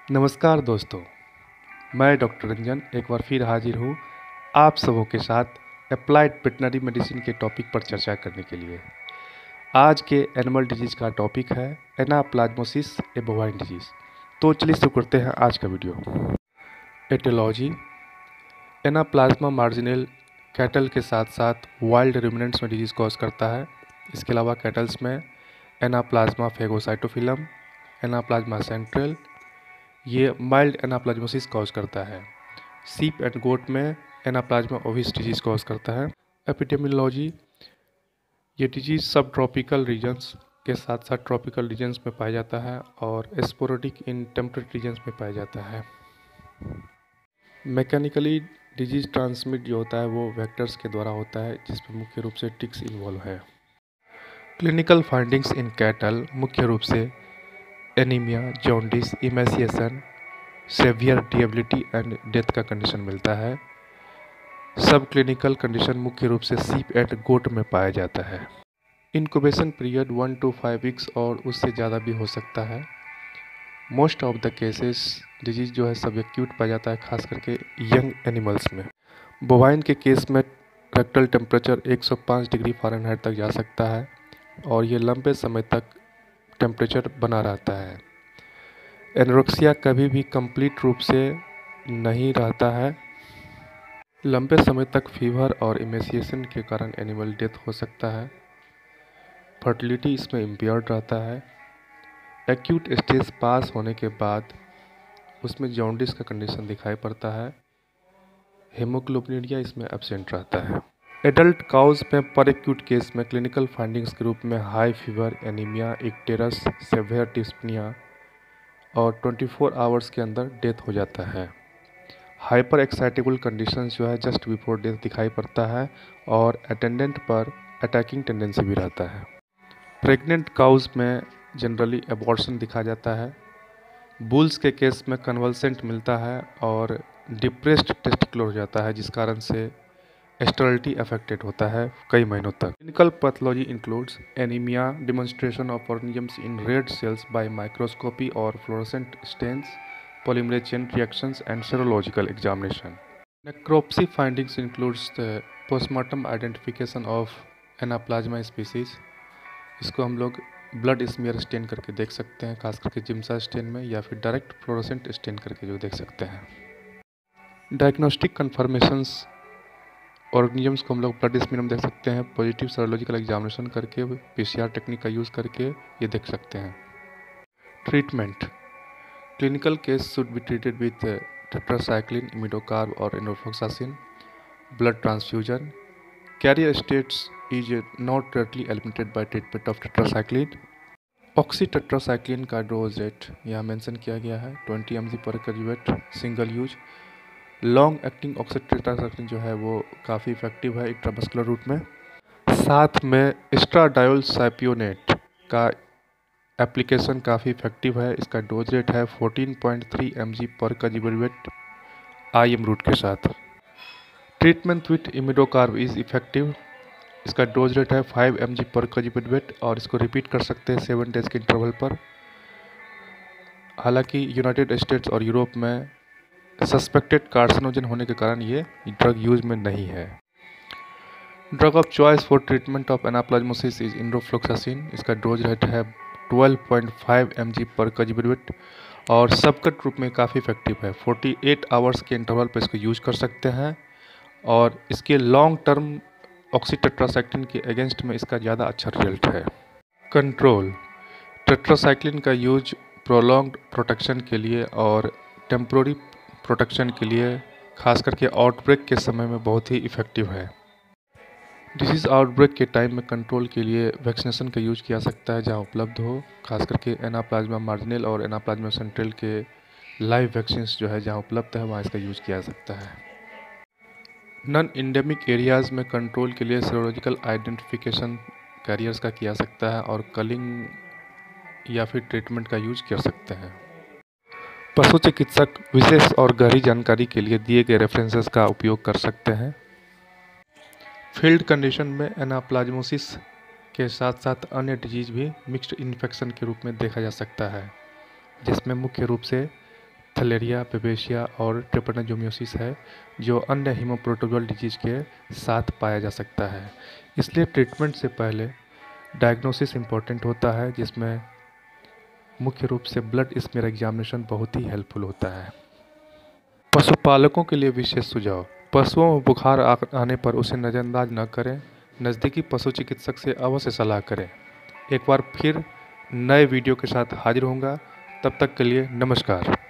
नमस्कार दोस्तों, मैं डॉक्टर रंजन एक बार फिर हाजिर हूँ आप सबों के साथ अप्लाइड वेटनरी मेडिसिन के टॉपिक पर चर्चा करने के लिए। आज के एनिमल डिजीज़ का टॉपिक है एनाप्लाज्मोसिस ए बोवाइन डिजीज़। तो चलिए शुरू करते हैं आज का video. Etiology: anaplasma marginale cattle के साथ साथ वाइल्ड रुमिनेंट्स में डिजीज़ कॉज करता है। इसके अलावा कैटल्स में एनाप्लाज्मा फेगोसाइटोफिलम, एनाप्लाज्मा सेंट्रल, ये माइल्ड एनाप्लाज्मोसिस कॉज करता है। सीप एंड गोट में एनाप्लाज्मा ओविस डिजीज़ कॉज करता है। एपिडेमियोलॉजी: ये डिजीज़ सब ट्रॉपिकल रीजन्स के साथ साथ ट्रॉपिकल रीजन्स में पाया जाता है और स्पोरेडिक इन टेम्परेट रीजन्स में पाया जाता है। मैकेनिकली डिजीज़ ट्रांसमिट जो होता है वो वेक्टर्स के द्वारा होता है, जिसमें मुख्य रूप से टिक्स इन्वॉल्व है। क्लिनिकल फाइंडिंग्स इन कैटल मुख्य रूप से anaemia, jaundice, emaciation, severe debility and death का कंडीशन मिलता है। सब क्लिनिकल कंडीशन मुख्य रूप से सीप एंड गोट में पाया जाता है। इंक्यूबेशन पीरियड 1 to 5 वीक्स और उससे ज़्यादा भी हो सकता है। Most of the cases disease जो है सब एक्यूट पाया जाता है, खास करके यंग एनिमल्स में। बोवाइन के केस में रेक्टल टेम्परेचर 105 डिग्री फ़ारेनहाइट तक जा सकता है और ये लंबे समय तक टेम्परेचर बना रहता है। एनोरेक्सिया कभी भी कंप्लीट रूप से नहीं रहता है। लंबे समय तक फीवर और इमेसिएशन के कारण एनिमल डेथ हो सकता है। फर्टिलिटी इसमें इम्पेयर्ड रहता है। एक्यूट स्टेज पास होने के बाद उसमें जॉन्डिस का कंडीशन दिखाई पड़ता है। हेमोग्लोबिनुरिया इसमें एब्सेंट रहता है। एडल्ट काउज में पर एक्यूट केस में क्लिनिकल फाइंडिंग्स के रूप में high fever, anaemia, icterus, severe dyspnoea और 24 आवर्स के अंदर डेथ हो जाता है। हाइपर एक्साइटेबल कंडीशन जो है जस्ट बिफोर डेथ दिखाई पड़ता है और अटेंडेंट पर अटैकिंग टेंडेंसी भी रहता है। प्रेग्नेंट काउज में जनरली एबॉर्शन दिखा जाता है। बुल्स के केस में कन्वल्सेंट मिलता है और डिप्रेस्ड टेस्टिकुलर हो जाता है, जिस कारण से स्टेरिलिटी अफेक्टेड होता है कई महीनों तक। Clinical pathology includes anaemia, demonstration of organisms in red cells by microscopy और fluorescent stains, polymerase chain reactions and serological examination. Necropsy findings includes the postmortem identification of Anaplasma species. इसको हम लोग blood smear stand करके देख सकते हैं, खास करके जिम्सा स्टेन में, या फिर डायरेक्ट फ्लोरोसेंट स्टेन करके जो देख सकते हैं। डायग्नोस्टिक कन्फर्मेशंस ऑर्गेनिजम्स को हम लोग ब्लड स्मीयर में देख सकते हैं। पॉजिटिव सेरोलॉजिकल एग्जामिनेशन करके पीसीआर टेक्निक का यूज़ करके ये देख सकते हैं। Treatment: Clinical case should be treated with tetracycline, imidocarb or enofloxacin. Blood transfusion. Carrier states is not readily eliminated by treatment of tetracycline. Oxytetracycline का डोज रेट यहाँ mention किया गया है 20 mg पर कैजुएट single use. Long acting oxytetracycline जो है वो काफ़ी इफेक्टिव है इंट्रामस्कुलर रूट में। साथ में एस्ट्राडायोल साइपियोनेट का एप्लीकेशन काफ़ी इफेक्टिव है। इसका डोज रेट है 14.3 mg पर कैजुएट IM रूट के साथ। Treatment with imidocarb is effective. इसका डोज रेट है 5 mg पर कैजुएट और इसको रिपीट कर सकते हैं 7 डेज के इंटरवल पर। हालांकि यूनाइटेड स्टेट्स और यूरोप में सस्पेक्टेड कार्सिनोजन होने के कारण ये ड्रग यूज में नहीं है। Drug of choice for treatment of anaplasmosis is enrofloxacin. इसका डोज रेट है 12.5 mg पर कैजुएट और सबकट रूप में काफ़ी इफेक्टिव है। 48 आवर्स के इंटरवल पर इसको यूज कर सकते हैं और इसके लॉन्ग टर्म ऑक्सीटेट्रासाइक्लिन के अगेंस्ट में इसका ज़्यादा अच्छा रिजल्ट है। कंट्रोल: टेट्रासाइक्लिन का यूज प्रोलॉन्ग्ड प्रोटेक्शन के लिए और टेम्पोररी प्रोटेक्शन के लिए, खास करके आउटब्रेक के समय में बहुत ही इफ़ेक्टिव है। डिजीज़ आउटब्रेक के टाइम में कंट्रोल के लिए वैक्सीनेशन का यूज किया सकता है जहां उपलब्ध हो, खास करके एनाप्लाज्मा मार्जिनल और एनाप्लाज्मा सेंट्रल के लाइव वैक्सीन जो है जहां उपलब्ध है वहां इसका यूज किया जा सकता है। नॉन इंडेमिक एरियाज़ में कंट्रोल के लिए सीरोलॉजिकल आइडेंटिफिकेशन कैरियर्स का किया सकता है और कलिंग या फिर ट्रीटमेंट का यूज कर सकते हैं। पशु चिकित्सक विशेष और गहरी जानकारी के लिए दिए गए रेफरेंसेस का उपयोग कर सकते हैं। फील्ड कंडीशन में एनाप्लाज्मोसिस के साथ साथ अन्य डिजीज़ भी मिक्स्ड इन्फेक्शन के रूप में देखा जा सकता है, जिसमें मुख्य रूप से थलेरिया, बेबेशिया और ट्रिपैनोसोमियासिस है, जो अन्य हीमोप्रोटोजोअल डिजीज के साथ पाया जा सकता है। इसलिए ट्रीटमेंट से पहले डायग्नोसिस इम्पोर्टेंट होता है, जिसमें मुख्य रूप से ब्लड स्मीयर एग्जामिनेशन बहुत ही हेल्पफुल होता है। पशुपालकों के लिए विशेष सुझाव: पशुओं में बुखार आने पर उसे नज़रअंदाज न करें, नज़दीकी पशु चिकित्सक से अवश्य सलाह करें। एक बार फिर नए वीडियो के साथ हाजिर होऊंगा, तब तक के लिए नमस्कार।